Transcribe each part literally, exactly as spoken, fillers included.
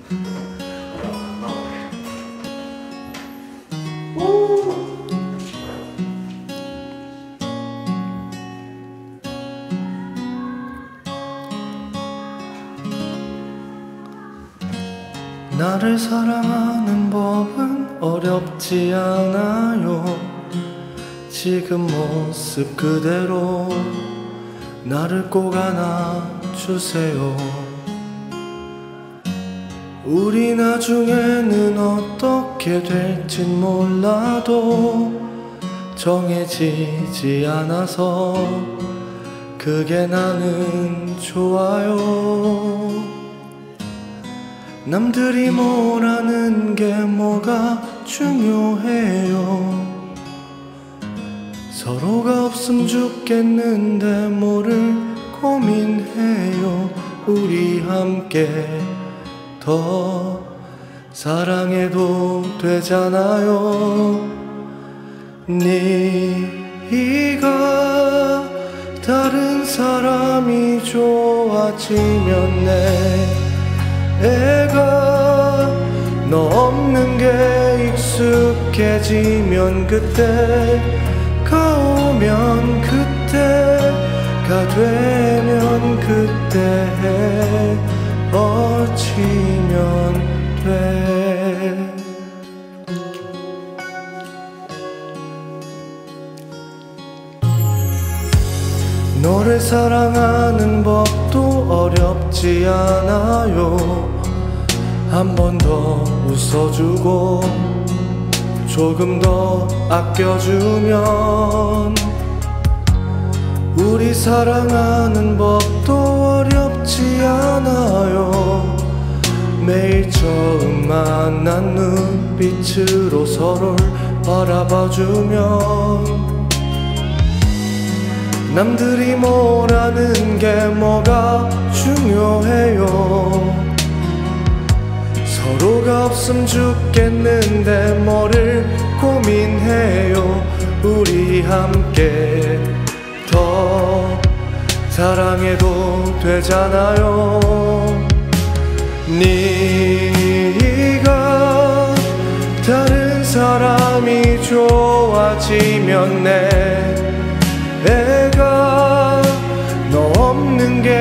나를 사랑하는 법은 어렵지 않아요. 지금 모습 그대로 나를 꼭 안아주세요. 우리 나중에는 어떻게 될진 몰라도 정해지지 않아서 그게 나는 좋아요. 남들이 뭐라는 게 뭐가 중요해요. 서로가 없음 죽겠는데 뭐를 고민해요. 우리 함께 더 사랑해도 되잖아요. 네가 다른 사람이 좋아지면 내 애가 너 없는 게 익숙해지면 그때가 오면 그때가 되면 그때 헤어지면 돼. 너를 사랑하는 법도 어렵지 않아요. 한 번 더 웃어주고 조금 더 아껴주면 우리 사랑하는 법도 어렵지 않아요. 매일 처음 만난 눈빛으로 서로를 바라봐주면 남들이 뭐라는 게 뭐가 중요해요. 서로가 없음 죽겠는데 뭐를 고민해요. 우리 함께 더 사랑해도 되잖아요. 네가 다른 사람이 좋아지면 내 애가 너 없는 게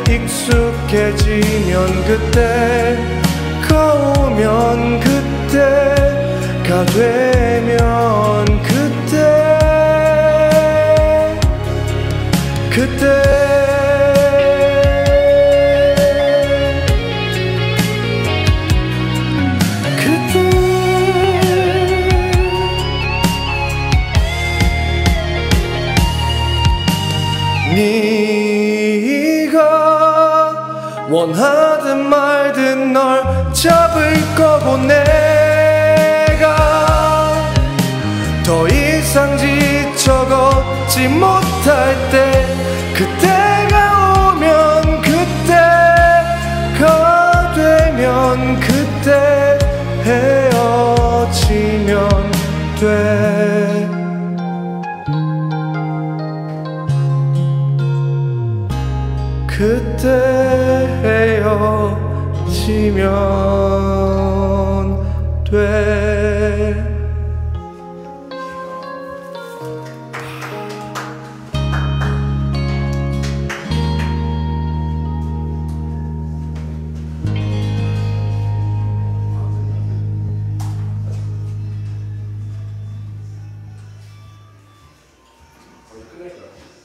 익숙해지면 그때가 오면 그때가 되면 그때 그때 네가 원하든 말든 널 잡을 거고 내가 더 이상 지쳐 걷지 못할 때 그때가 오면 그때가 되면 그때 헤어지면 돼. 그때 헤어지면 돼. 끝낼까요?